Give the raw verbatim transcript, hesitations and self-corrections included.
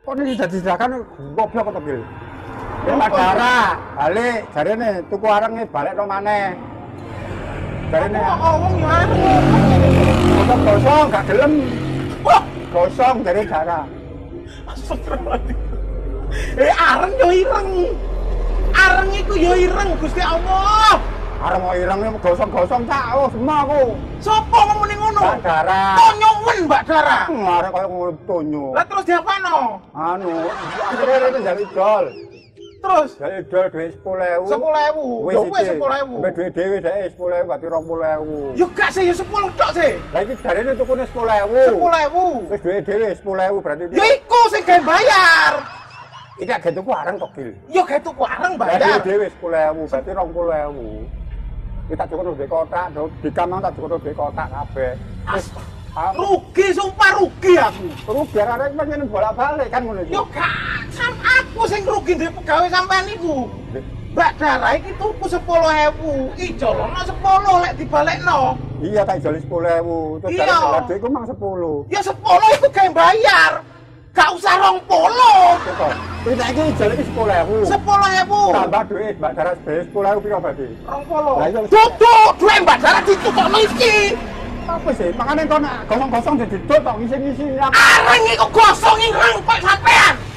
Kok ini jadi sidakan goblok kok Bil. Ya Madara, balik jarene tuku arenge balik no maneh. Jarene ngomong ya aku. kok gosong gak gelem. Wah, Gosong dari Dara. astagfirullahaladzim. Eh areng yo ireng. Areng iku yo ireng Gusti Allah. Arep mau ireng gosong-gosong cak oh semua aku. Sopo ngomong ngono? Mbak Dara. Tonyowen Mbak Dara. Arep koyo ngono tonyo. Lah terus diapano? Anu, akhirnya itu jadi dol. Terus Jadi dol duit sepuluh ribu. sepuluh ribu. Yo wis sepuluh ribu. Mbak duit dewe dhek sepuluh ribu berarti dua puluh ribu. Yo gak sih yo sepuluh tok sih. Lah iki jarene tukune sepuluh ribu. sepuluh ribu. Wis duit dewe sepuluh ribu berarti. Yo iku sing gawe bayar. Iki gak tuku areng kok Gil. Yo gawe tuku areng Lah bayar. duit dewe sepuluh ribu berarti dua puluh ribu. Kita cukup duit kotak, di kamar tak cukup duit kotak kabeh. Wis Rugi sumpah rugi aku. terus biar arek pengen bolak-balik kan ngono iki. Yo gak sam aku sing rugi ndek pegawai sampean niku. Mbak Dara iki tuku sepuluh ribu, ijolono sepuluh lek dibalekno. Iya tak joli sepuluh ribu. Terus Iya. dari duit iku mang sepuluh. Ya sepuluh iku gawe bayar. Gak usah rong puluh. Kok. Kita iki joli iki sepuluh ribu. sepuluh ribu. Tambah duit Mbak Dara sebagai sepuluh ribu piro berarti? rong puluh. Lah iya. Duduk, duwe Mbak Dara ditukokno iki. Apa sih? Makanya kau nak gosong-gosong jadi dot kok ngisi-ngisi. Areng iku gosong ireng kok sampean.